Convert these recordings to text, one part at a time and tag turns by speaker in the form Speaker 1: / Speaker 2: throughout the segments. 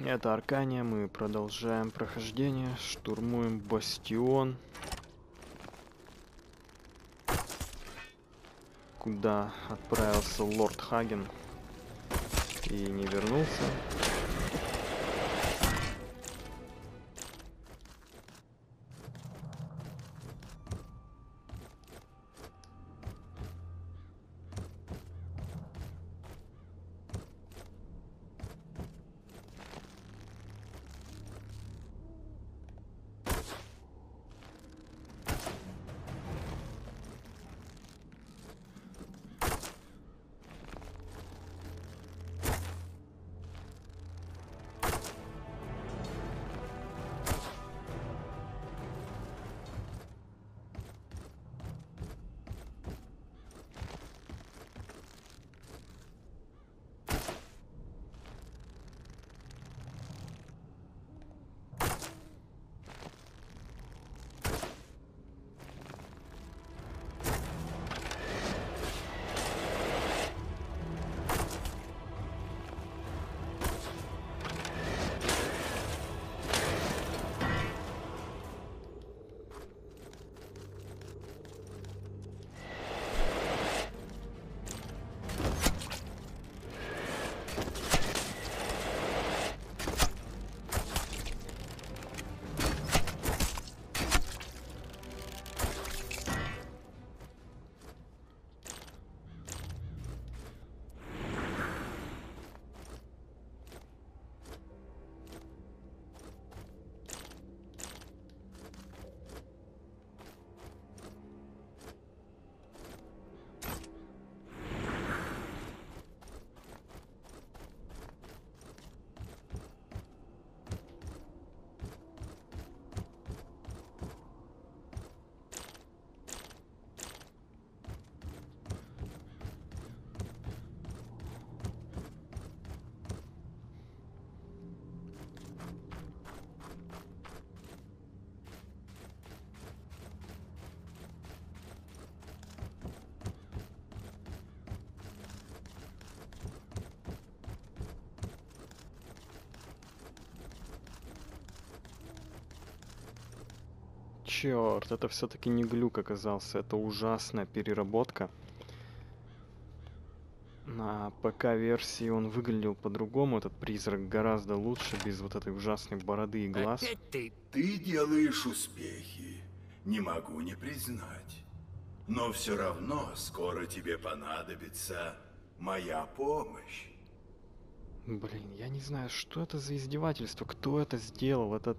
Speaker 1: Это Аркания, мы продолжаем прохождение, штурмуем бастион. Куда отправился лорд Хаген и не вернулся. Черт, это все-таки не глюк оказался, это ужасная переработка. На ПК-версии он выглядел по-другому, этот призрак гораздо лучше, без вот этой ужасной бороды и глаз.
Speaker 2: Опять ты?
Speaker 3: Ты делаешь успехи, не могу не признать. Но все равно скоро тебе понадобится моя помощь.
Speaker 1: Блин, я не знаю, что это за издевательство, кто это сделал, это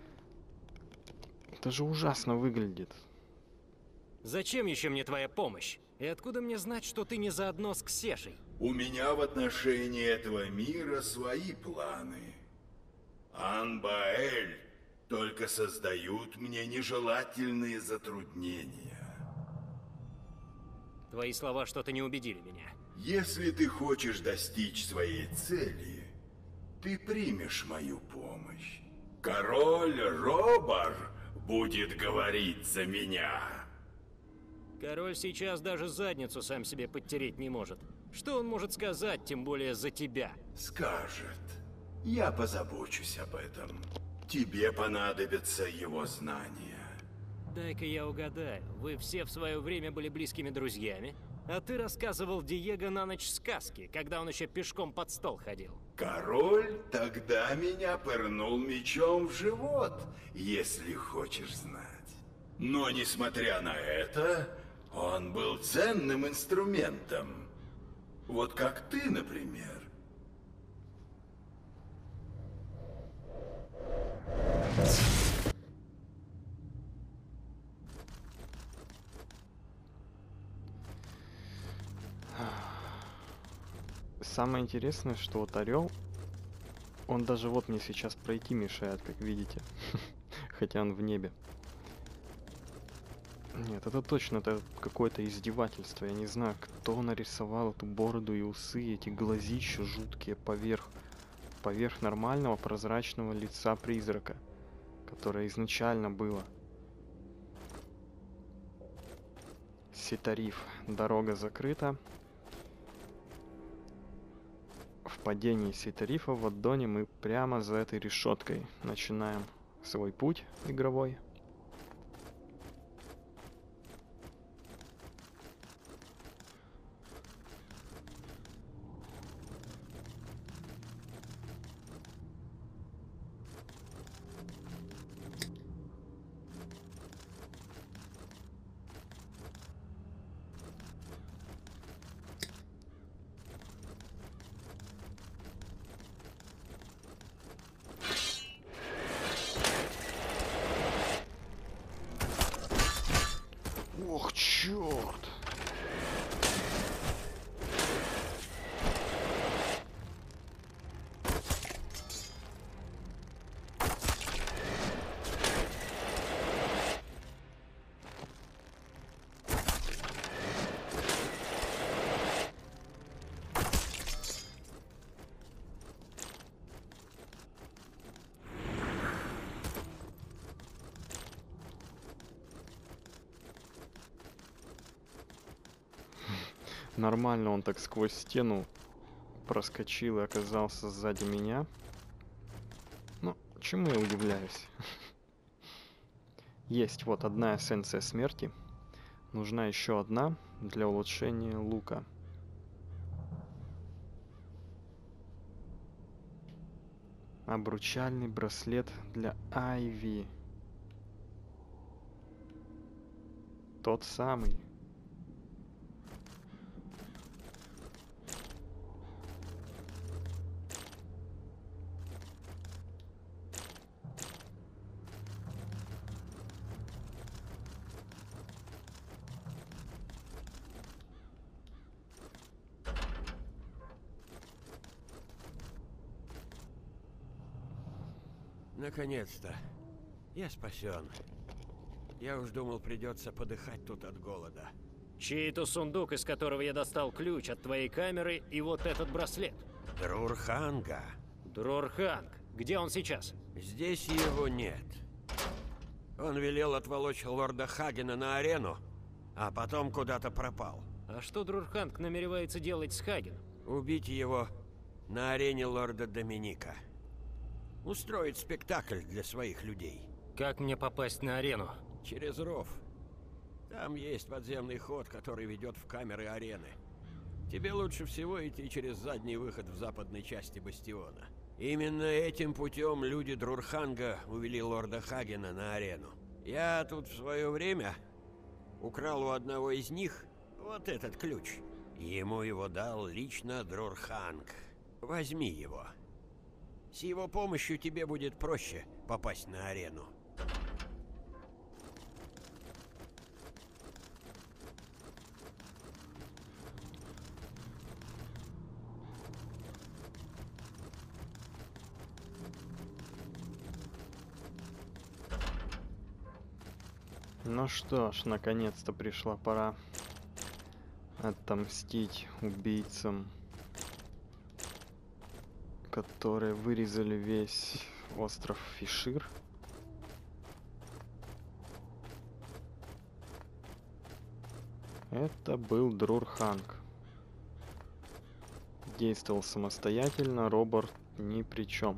Speaker 1: же ужасно выглядит.
Speaker 2: Зачем еще мне твоя помощь? И откуда мне знать, что ты не заодно с Ксешей?
Speaker 3: У меня в отношении этого мира свои планы. Анбаэль только создают мне нежелательные затруднения.
Speaker 2: Твои слова что-то не убедили меня.
Speaker 3: Если ты хочешь достичь своей цели, ты примешь мою помощь. Король Робар будет говорить за меня.
Speaker 2: Король сейчас даже задницу сам себе подтереть не может. Что он может сказать, тем более за тебя?
Speaker 3: Скажет. Я позабочусь об этом. Тебе понадобятся его знания.
Speaker 2: Дай-ка я угадаю, вы все в свое время были близкими друзьями? А ты рассказывал Диего на ночь сказки, когда он еще пешком под стол ходил.
Speaker 3: Король тогда меня пырнул мечом в живот, если хочешь знать. Но несмотря на это, он был ценным инструментом. Вот как ты, например.
Speaker 1: Самое интересное, что вот орел, он даже вот мне сейчас пройти мешает, как видите, хотя он в небе. Нет, это точно, это какое-то издевательство. Я не знаю, кто нарисовал эту бороду и усы, эти глазища жуткие поверх нормального прозрачного лица призрака, которое изначально было. Ситариф. Дорога закрыта. В падении Ситарифа в аддоне мы прямо за этой решеткой начинаем свой путь игровой. Ох, черт! Нормально он так сквозь стену проскочил и оказался сзади меня. Ну, чему я удивляюсь? Есть вот одна эссенция смерти. Нужна еще одна для улучшения лука. Обручальный браслет для Айви. Тот самый.
Speaker 4: Наконец-то. Я спасен. Я уж думал, придется подыхать тут от голода.
Speaker 2: Чей-то сундук, из которого я достал ключ от твоей камеры, и вот этот браслет.
Speaker 4: Друрханга.
Speaker 2: Дрорханг. Где он сейчас?
Speaker 4: Здесь его нет. Он велел отволочь лорда Хагена на арену, а потом куда-то пропал.
Speaker 2: А что Дрорханг намеревается делать с Хагеном?
Speaker 4: Убить его на арене лорда Доминика. Устроить спектакль для своих людей.
Speaker 2: Как мне попасть на арену?
Speaker 4: Через ров. Там есть подземный ход, который ведет в камеры арены. Тебе лучше всего идти через задний выход в западной части бастиона. Именно этим путем люди Друрханга увели лорда Хагена на арену. Я тут в свое время украл у одного из них вот этот ключ. Ему его дал лично Друрханг. Возьми его. С его помощью тебе будет проще попасть на арену.
Speaker 1: Ну что ж, наконец-то пришла пора отомстить убийцам, которые вырезали весь остров Фишир. Это был Друрханг. Действовал самостоятельно, Роберт ни при чем.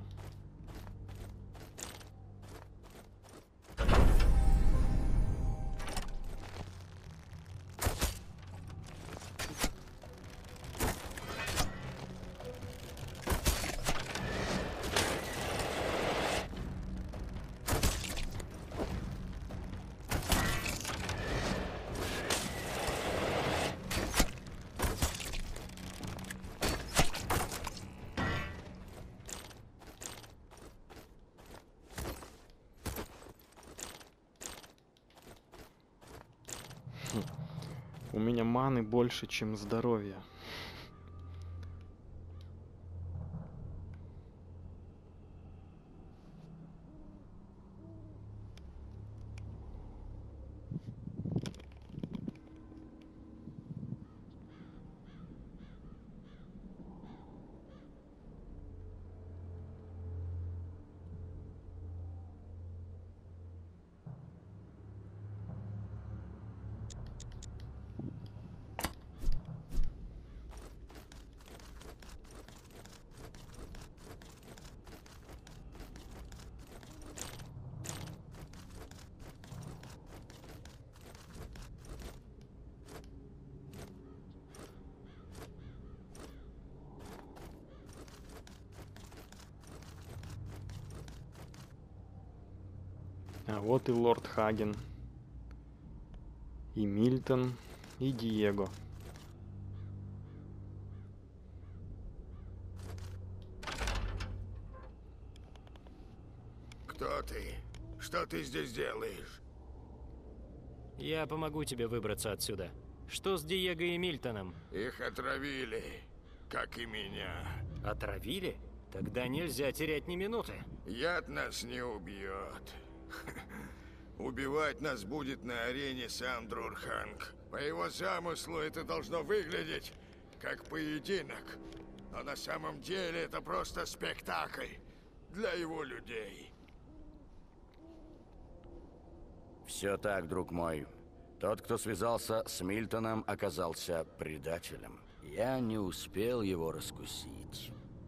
Speaker 1: У меня маны больше, чем здоровья. А вот и лорд Хаген. И Мильтон, и Диего.
Speaker 5: Кто ты? Что ты здесь делаешь?
Speaker 2: Я помогу тебе выбраться отсюда. Что с Диего и Мильтоном?
Speaker 5: Их отравили, как и меня.
Speaker 2: Отравили? Тогда нельзя терять ни минуты.
Speaker 5: Яд нас не убьет. Убивать нас будет на арене сам Друрханг. По его замыслу это должно выглядеть как поединок. Но на самом деле это просто спектакль для его людей.
Speaker 6: Все так, друг мой. Тот, кто связался с Мильтоном, оказался предателем. Я не успел его раскусить.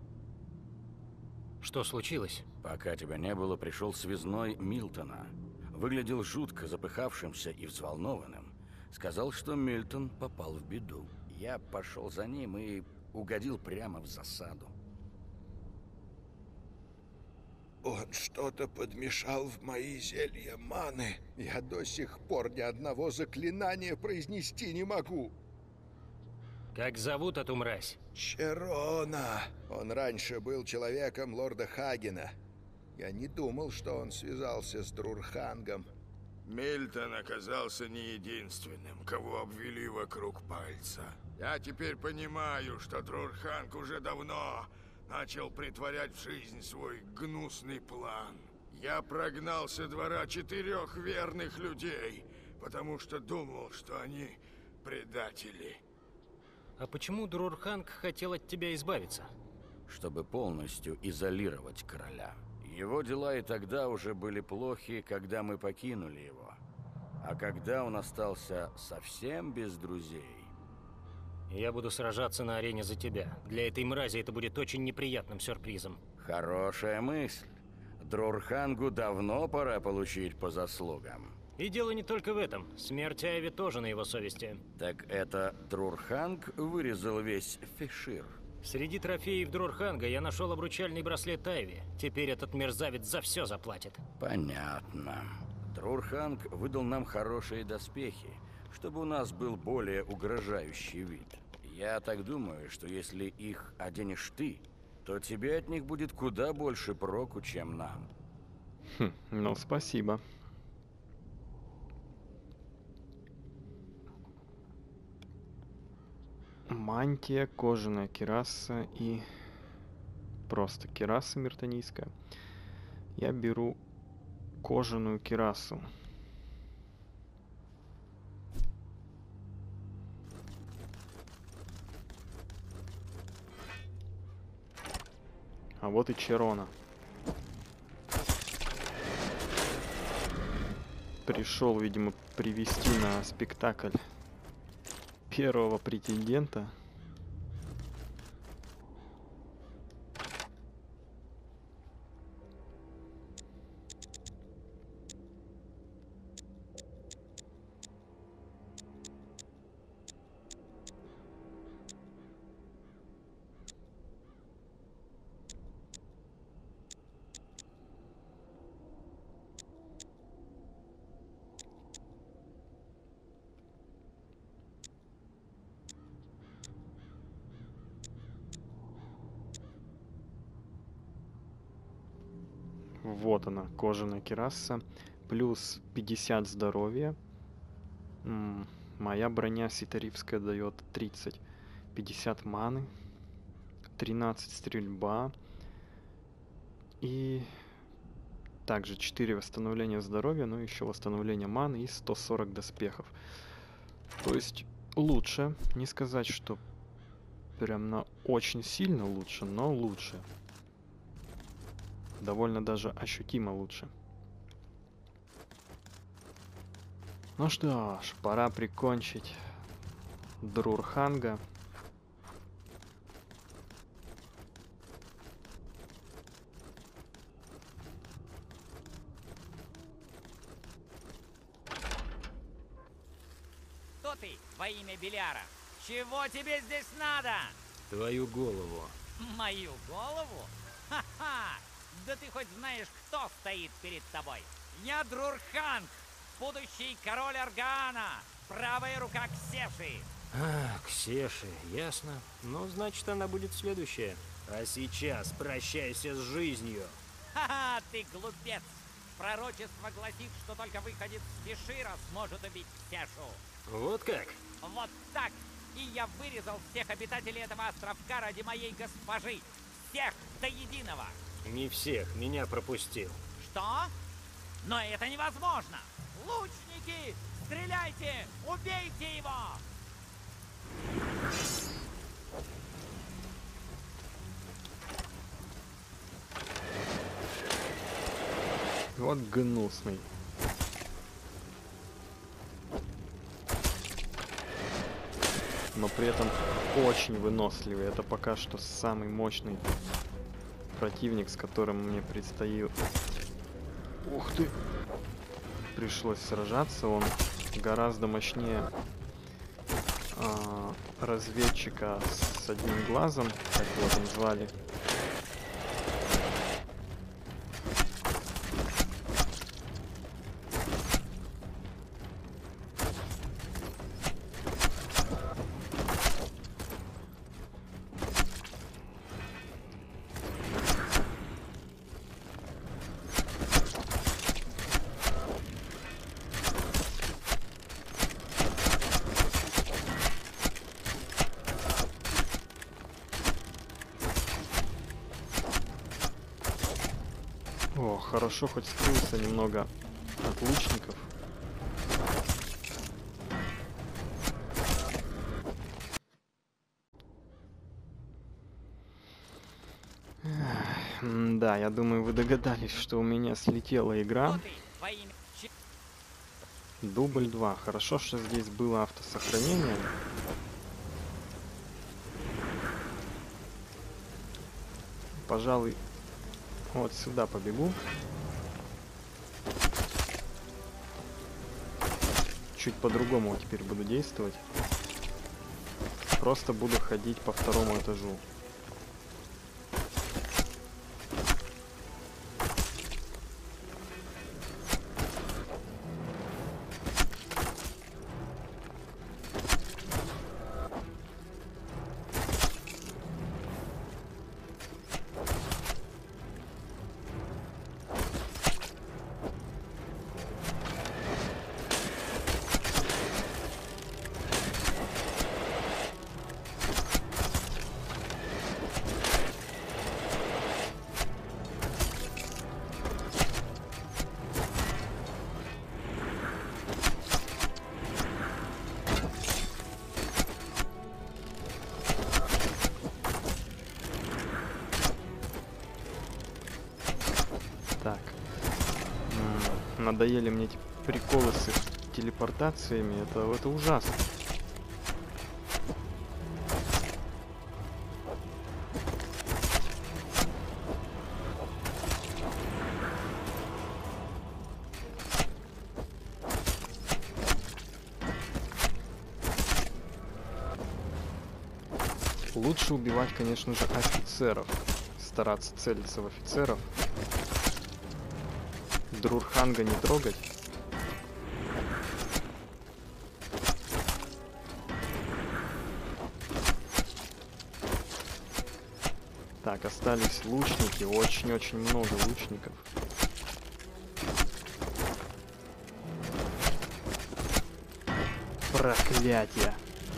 Speaker 2: Что случилось?
Speaker 6: Пока тебя не было, пришел связной Мильтона. Выглядел жутко запыхавшимся и взволнованным. Сказал, что Мильтон попал в беду. Я пошел за ним и угодил прямо в засаду.
Speaker 5: Он что-то подмешал в мои зелья маны. Я до сих пор ни одного заклинания произнести не могу.
Speaker 2: Как зовут эту мразь?
Speaker 5: Черона. Он раньше был человеком лорда Хагена. Я не думал, что он связался с Друрхангом. Мильтон оказался не единственным, кого обвели вокруг пальца. Я теперь понимаю, что Друрханг уже давно начал притворять в жизнь свой гнусный план. Я прогнал со двора 4 верных людей, потому что думал, что они предатели.
Speaker 2: А почему Друрханг хотел от тебя избавиться?
Speaker 6: Чтобы полностью изолировать короля. Его дела и тогда уже были плохи, когда мы покинули его. А когда он остался совсем без друзей...
Speaker 2: Я буду сражаться на арене за тебя. Для этой мрази это будет очень неприятным сюрпризом.
Speaker 6: Хорошая мысль. Друрхангу давно пора получить по заслугам.
Speaker 2: И дело не только в этом. Смерть Айви тоже на его совести.
Speaker 6: Так это Друрханг вырезал весь Фешир?
Speaker 2: Среди трофеев Друрханга я нашел обручальный браслет Айви. Теперь этот мерзавец за все заплатит.
Speaker 6: Понятно. Друрханг выдал нам хорошие доспехи, чтобы у нас был более угрожающий вид. Я так думаю, что если их оденешь ты, то тебе от них будет куда больше проку, чем нам.
Speaker 1: Ну, спасибо. Мантия, кожаная кираса и просто кираса миртонийская. Я беру кожаную кирасу. А вот и Черона. Пришел, видимо, привести на спектакль первого претендента. Вот она, кожаная кираса. Плюс 50 здоровья. Моя броня ситарифская дает 30. 50 маны. 13 стрельба. И также 4 восстановления здоровья, но еще восстановление маны и 140 доспехов. То есть лучше. Не сказать, что прям на очень сильно лучше, но лучше. Довольно даже ощутимо лучше. Ну что ж, пора прикончить Друрханга.
Speaker 7: Кто ты во имя Беляра? Чего тебе здесь надо?
Speaker 2: Твою голову.
Speaker 7: Мою голову? Ха-ха! Да ты хоть знаешь, кто стоит перед тобой? Я Друрханг, будущий король Аргаана, правая рука Ксеши.
Speaker 2: А, Ксеши, ясно. Ну, значит, она будет следующая. А сейчас прощайся с жизнью.
Speaker 7: Ха-ха, ты глупец. Пророчество гласит, что только выходец Кешира сможет убить Ксешу.
Speaker 2: Вот как?
Speaker 7: Вот так. И я вырезал всех обитателей этого островка ради моей госпожи. Всех до единого.
Speaker 2: Не всех, меня пропустил.
Speaker 7: Что? Но это невозможно. Лучники, стреляйте, убейте его.
Speaker 1: Вот гнусный. Но при этом очень выносливый. Это пока что самый мощный противник, с которым мне предстоит... Ух ты! Пришлось сражаться. Он гораздо мощнее разведчика с одним глазом, как его там звали. О, хорошо, хоть скрылся немного от лучников. Да, я думаю, вы догадались, что у меня слетела игра.
Speaker 7: Вот и во имя
Speaker 1: Дубль 2. Хорошо, что здесь было автосохранение. Пожалуй, вот сюда побегу. Чуть по-другому теперь буду действовать. Просто буду ходить по второму этажу. Так. Надоели мне эти приколы с их телепортациями. Это ужасно. Лучше убивать, конечно же, офицеров. Стараться целиться в офицеров. Друрханга не трогать. Так, остались лучники. Очень-очень много лучников. Проклятие.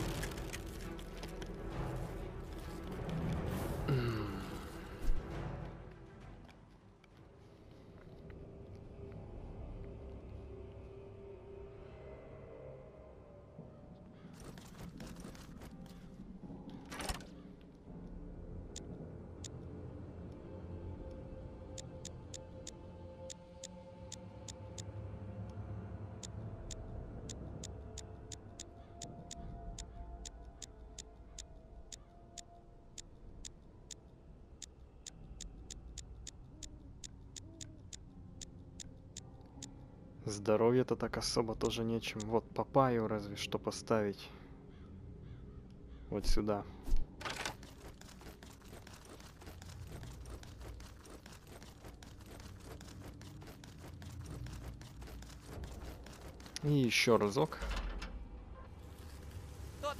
Speaker 1: Здоровье-то так особо тоже нечем. Вот папайю разве что поставить. Вот сюда. И еще разок.
Speaker 7: Тот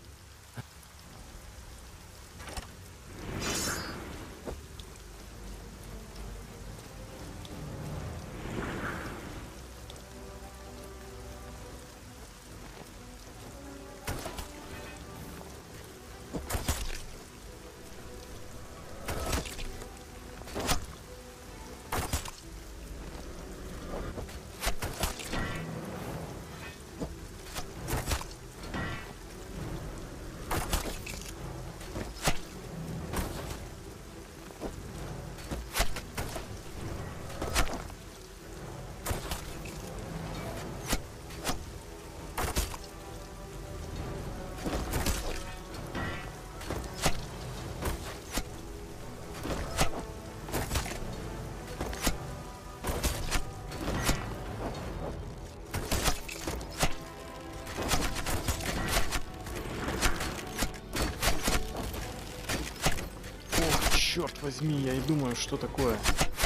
Speaker 1: Черт возьми, я и думаю, что такое.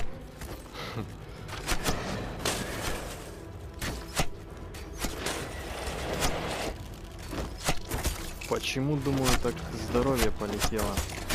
Speaker 1: Почему, думаю, так здоровье полетело?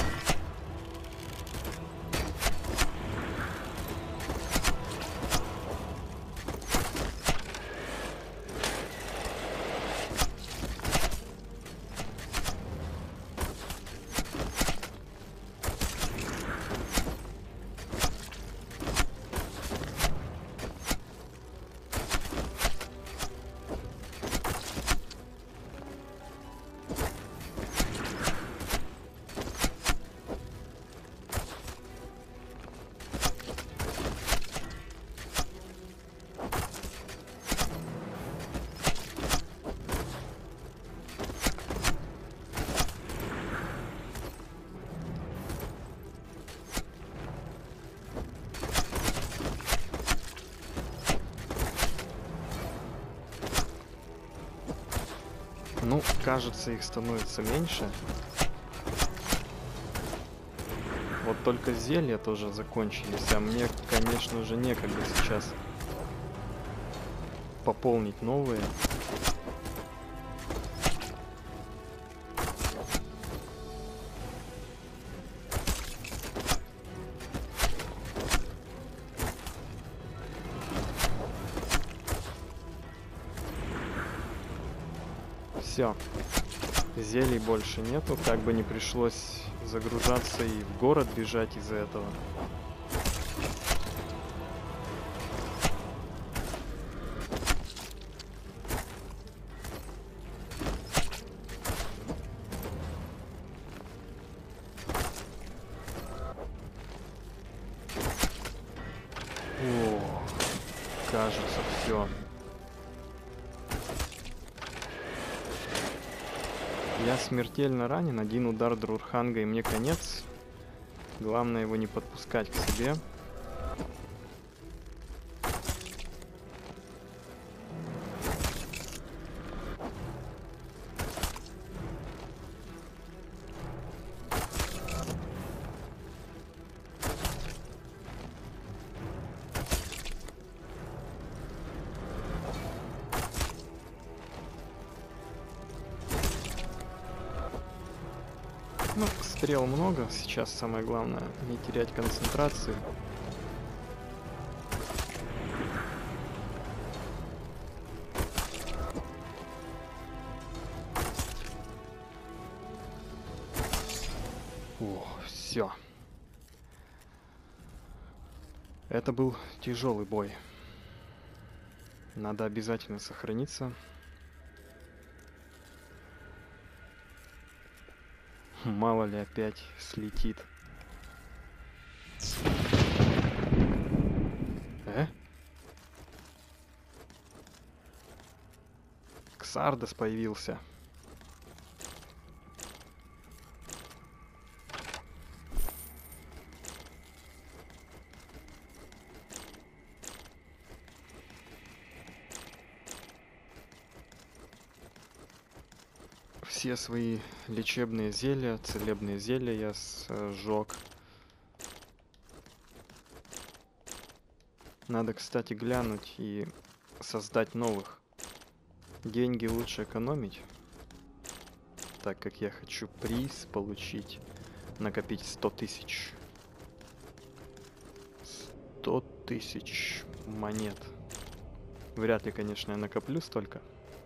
Speaker 1: Ну, кажется, их становится меньше. Вот только зелья тоже закончились, а мне, конечно же, некогда сейчас пополнить новые. Все, зелий больше нету, как бы не пришлось загружаться и в город бежать из-за этого. О, кажется, все. Я смертельно ранен, один удар Друрханга и мне конец. Главное его не подпускать к себе. Ну, стрел много, сейчас самое главное не терять концентрации. О, все. Это был тяжелый бой. Надо обязательно сохраниться. Мало ли опять слетит. Ксардос появился. Все свои лечебные зелья, целебные зелья я сжег. Надо, кстати, глянуть и создать новых Деньги лучше экономить, так как я хочу приз получить, накопить 100 тысяч. 100 тысяч монет. Вряд ли, конечно, я накоплю столько.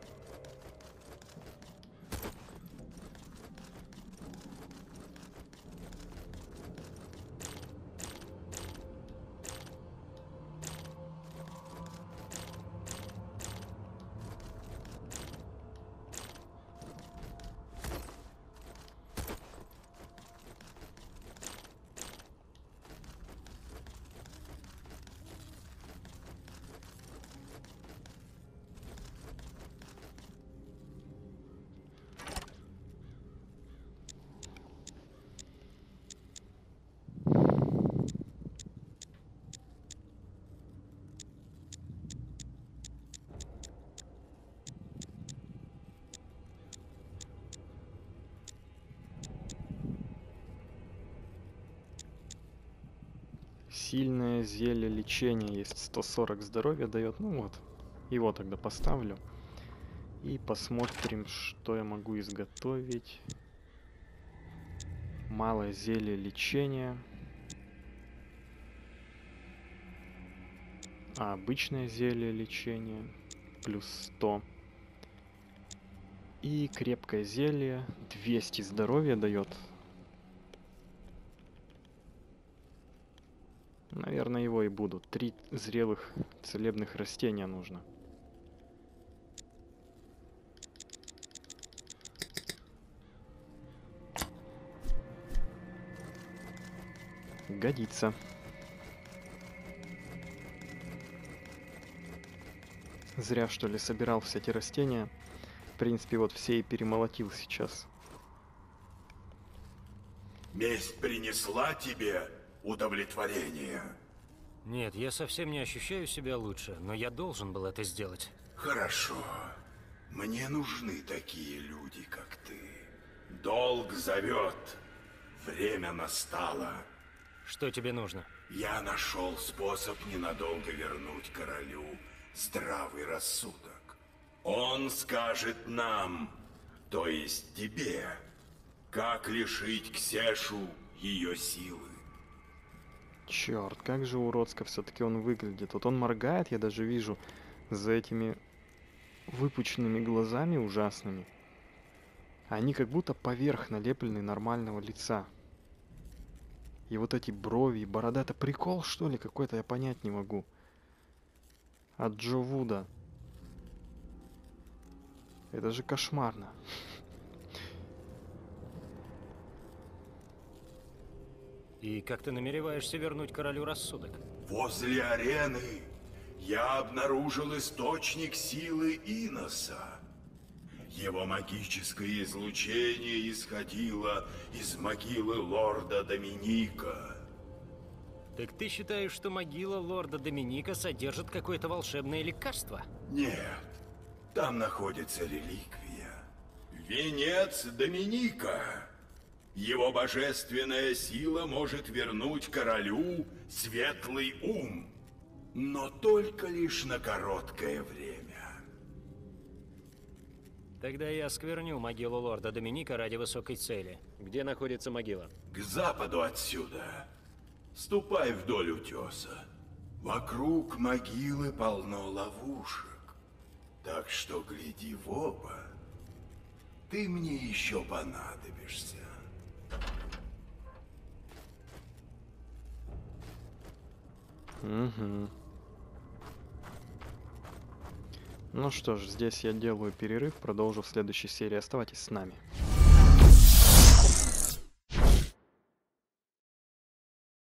Speaker 1: Сильное зелье лечения есть, 140 здоровья дает. Ну вот, его тогда поставлю. И посмотрим, что я могу изготовить. Малое зелье лечения. А обычное зелье лечения плюс 100. И крепкое зелье 200 здоровья дает. Наверное, его и буду. 3 зрелых целебных растения нужно. Годится. Зря, что ли, собирал все эти растения. В принципе, вот все и перемолотил сейчас.
Speaker 3: Месть принесла тебе удовлетворение?
Speaker 2: Нет, я совсем не ощущаю себя лучше, но я должен был это сделать.
Speaker 3: Хорошо. Мне нужны такие люди, как ты. Долг зовет. Время настало.
Speaker 2: Что тебе нужно?
Speaker 3: Я нашел способ ненадолго вернуть королю здравый рассудок. Он скажет нам, то есть тебе, как лишить Ксешу ее силы.
Speaker 1: Черт, как же уродско все-таки он выглядит. Вот он моргает, я даже вижу за этими выпученными глазами ужасными. Они как будто поверх налеплены нормального лица. И вот эти брови и борода, это прикол, что ли, какой-то, я понять не могу. От Джо Вуда. Это же кошмарно.
Speaker 2: И как ты намереваешься вернуть королю рассудок?
Speaker 3: Возле арены я обнаружил источник силы Иноса. Его магическое излучение исходило из могилы лорда Доминика.
Speaker 2: Так ты считаешь, что могила лорда Доминика содержит какое-то волшебное лекарство?
Speaker 3: Нет, там находится реликвия. Венец Доминика. Его божественная сила может вернуть королю светлый ум, но только лишь на короткое время.
Speaker 2: Тогда я оскверню могилу лорда Доминика ради высокой цели. Где находится могила?
Speaker 3: К западу отсюда. Ступай вдоль утеса. Вокруг могилы полно ловушек. Так что гляди в оба. Ты мне еще понадобишься.
Speaker 1: Угу. Ну что ж, здесь я делаю перерыв, продолжу в следующей серии. Оставайтесь с нами.